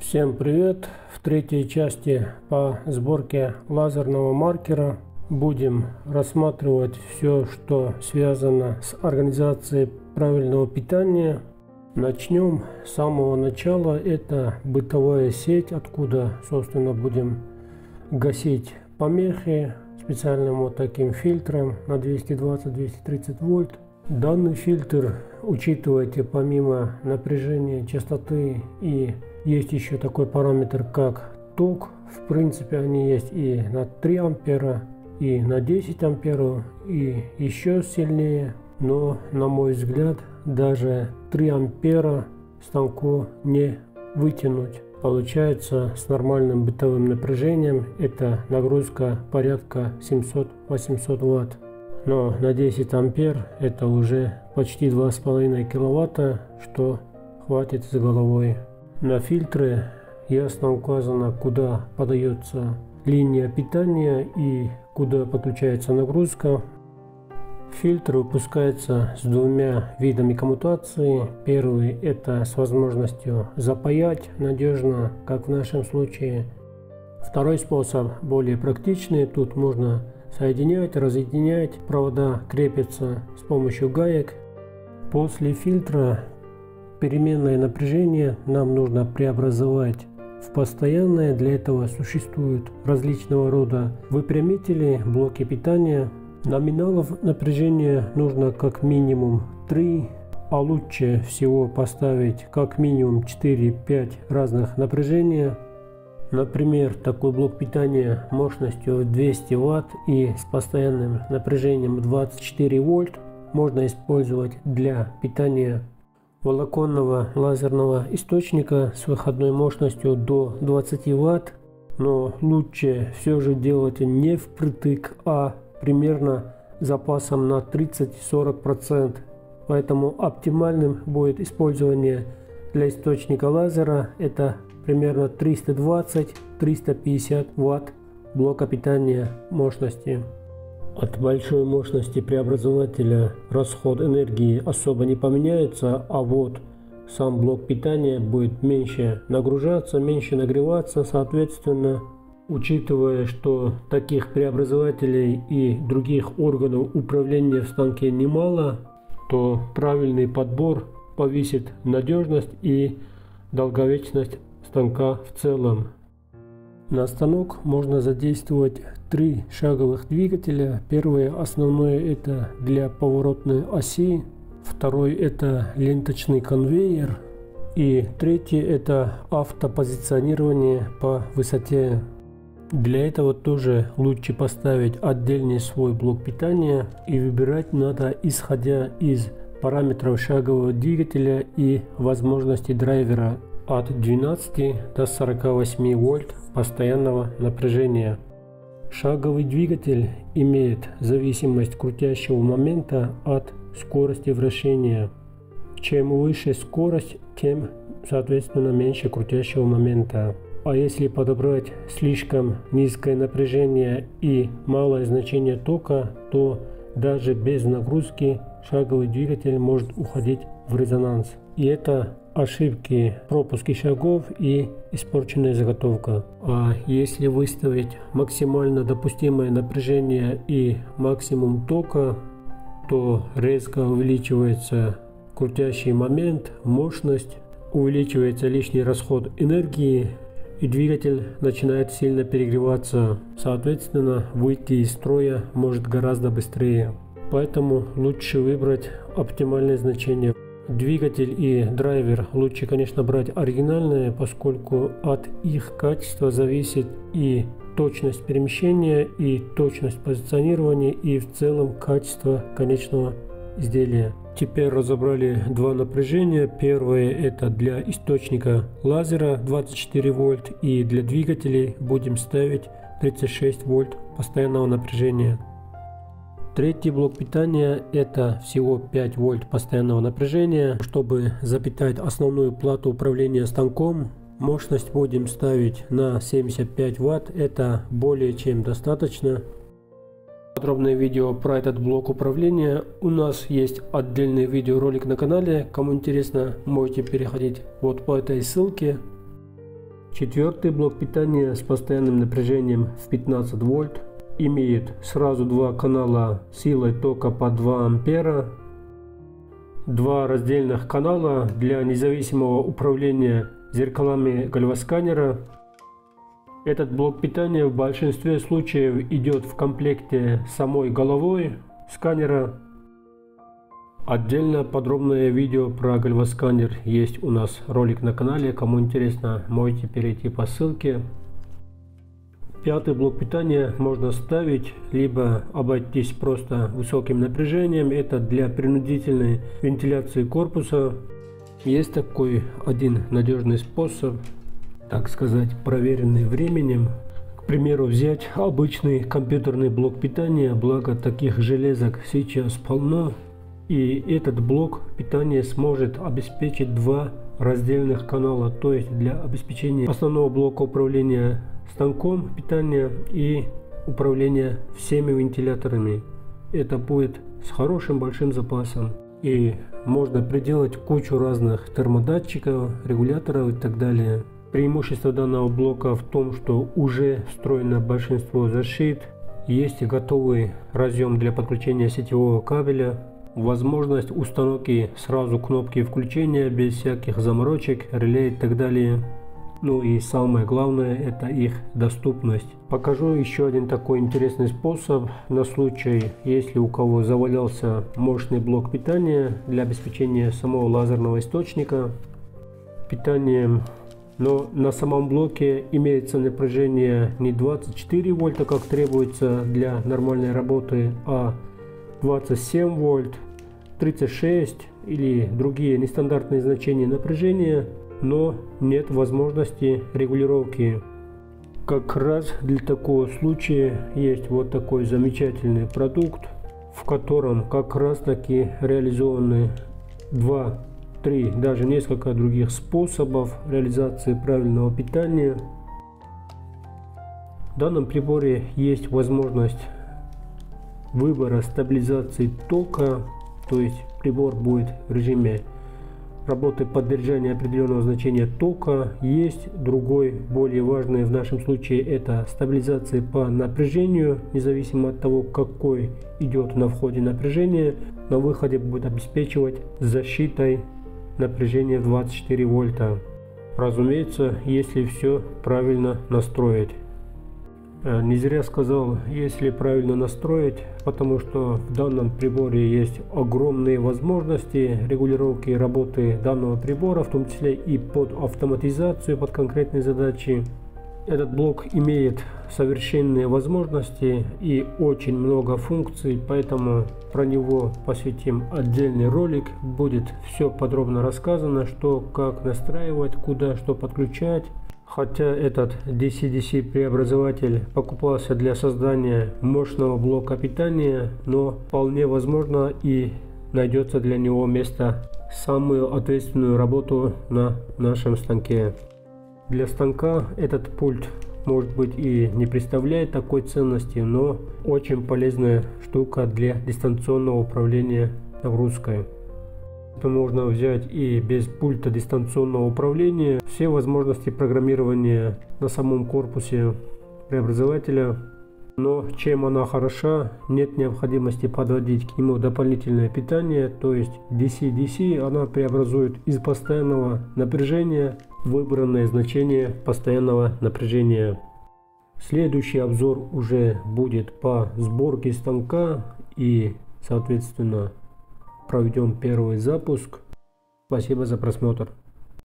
Всем привет! В третьей части по сборке лазерного маркера будем рассматривать все, что связано с организацией правильного питания. Начнем с самого начала. Это бытовая сеть, откуда, собственно, будем гасить помехи специальным вот таким фильтром на 220-230 вольт. Данный фильтр, учитывайте, помимо напряжения, частоты, и есть еще такой параметр, как ток. В принципе, они есть и на 3 ампера, и на 10 амперов, и еще сильнее. Но, на мой взгляд, даже 3 ампера станку не вытянуть. Получается, с нормальным бытовым напряжением это нагрузка порядка 700-800 ватт. Но на 10 ампер это уже почти 2,5 киловатта, что хватит с головой. На фильтры ясно указано, куда подается линия питания и куда подключается нагрузка. Фильтр выпускается с двумя видами коммутации. Первый – это с возможностью запаять надежно, как в нашем случае. Второй способ более практичный. Тут можно соединять, разъединять. Провода крепятся с помощью гаек. После фильтра переменное напряжение нам нужно преобразовать в постоянное. Для этого существуют различного рода выпрямители, блоки питания. Номиналов напряжения нужно как минимум 3, а лучше всего поставить как минимум 4-5 разных напряжения. Например, такой блок питания мощностью 200 Вт и с постоянным напряжением 24 вольт можно использовать для питания волоконного лазерного источника с выходной мощностью до 20 Вт. Но лучше все же делать не впритык, а примерно запасом на 30-40%. Поэтому оптимальным будет использование для источника лазера это примерно 320-350 Вт блока питания мощности. От большой мощности преобразователя расход энергии особо не поменяется, а вот сам блок питания будет меньше нагружаться, меньше нагреваться, соответственно. Учитывая, что таких преобразователей и других органов управления в станке немало, то правильный подбор повысит надежность и долговечность станка в целом. На станок можно задействовать 3 шаговых двигателя. Первое, основное, это для поворотной оси. Второй, это ленточный конвейер. И третий, это автопозиционирование по высоте. Для этого тоже лучше поставить отдельный свой блок питания, и выбирать надо исходя из параметров шагового двигателя и возможностей драйвера от 12 до 48 вольт постоянного напряжения. Шаговый двигатель имеет зависимость крутящего момента от скорости вращения. Чем выше скорость, тем соответственно меньше крутящего момента. А если подобрать слишком низкое напряжение и малое значение тока, то даже без нагрузки шаговый двигатель может уходить в резонанс. И это ошибки пропуски шагов и испорченная заготовка. А если выставить максимально допустимое напряжение и максимум тока, то резко увеличивается крутящий момент, мощность, увеличивается лишний расход энергии, и двигатель начинает сильно перегреваться. Соответственно, выйти из строя может гораздо быстрее. Поэтому лучше выбрать оптимальное значение. Двигатель и драйвер лучше, конечно, брать оригинальные, поскольку от их качества зависит и точность перемещения, и точность позиционирования, и в целом качество конечного изделия. Теперь разобрали два напряжения. Первое это для источника лазера 24 вольт, и для двигателей будем ставить 36 вольт постоянного напряжения. Третий блок питания это всего 5 вольт постоянного напряжения. Чтобы запитать основную плату управления станком, мощность будем ставить на 75 ватт. Это более чем достаточно. Подробное видео про этот блок управления у нас есть отдельный видеоролик на канале. Кому интересно, можете переходить вот по этой ссылке. Четвертый блок питания с постоянным напряжением в 15 вольт имеет сразу два канала силой тока по 2 ампера, два раздельных канала для независимого управления зеркалами гальвасканера. Этот блок питания в большинстве случаев идет в комплекте с самой головой сканера. Отдельно подробное видео про гальвасканер есть у нас ролик на канале. Кому интересно, можете перейти по ссылке. Пятый блок питания можно ставить, либо обойтись просто высоким напряжением. Это для принудительной вентиляции корпуса. Есть такой один надежный способ, так сказать, проверенный временем. К примеру, взять обычный компьютерный блок питания, благо таких железок сейчас полно. И этот блок питания сможет обеспечить два раздельных канала, то есть для обеспечения основного блока управления станком питания и управления всеми вентиляторами. Это будет с хорошим большим запасом. И можно приделать кучу разных термодатчиков, регуляторов и так далее. Преимущество данного блока в том, что уже встроено большинство защит, есть готовый разъем для подключения сетевого кабеля, возможность установки сразу кнопки включения без всяких заморочек, реле и так далее. Ну и самое главное, это их доступность. Покажу еще один такой интересный способ на случай, если у кого завалялся мощный блок питания для обеспечения самого лазерного источника питанием. Но на самом блоке имеется напряжение не 24 вольта, как требуется для нормальной работы, а 27 вольт, 36 или другие нестандартные значения напряжения, но нет возможности регулировки. Как раз для такого случая есть вот такой замечательный продукт, в котором как раз таки реализованы 2, 3, даже несколько других способов реализации правильного питания. В данном приборе есть возможность выбора стабилизации тока, то есть прибор будет в режиме работы поддержания определенного значения тока. Есть другой, более важный в нашем случае, это стабилизация по напряжению. Независимо от того, какой идет на входе напряжение, на выходе будет обеспечивать защитой напряжения 24 вольта. Разумеется, если все правильно настроить. Не зря сказал, если правильно настроить, потому что в данном приборе есть огромные возможности регулировки работы данного прибора, в том числе и под автоматизацию, под конкретные задачи. Этот блок имеет совершенные возможности и очень много функций, поэтому про него посвятим отдельный ролик. Будет все подробно рассказано, что, как настраивать, куда что подключать. Хотя этот DC-DC преобразователь покупался для создания мощного блока питания, но вполне возможно и найдется для него место самую ответственную работу на нашем станке. Для станка этот пульт может быть и не представляет такой ценности, но очень полезная штука для дистанционного управления нагрузкой. Это можно взять и без пульта дистанционного управления. Все возможности программирования на самом корпусе преобразователя. Но чем она хороша, нет необходимости подводить к нему дополнительное питание, то есть DC-DC она преобразует из постоянного напряжения выбранное значение постоянного напряжения. Следующий обзор уже будет по сборке станка и, соответственно, проведем первый запуск. Спасибо за просмотр.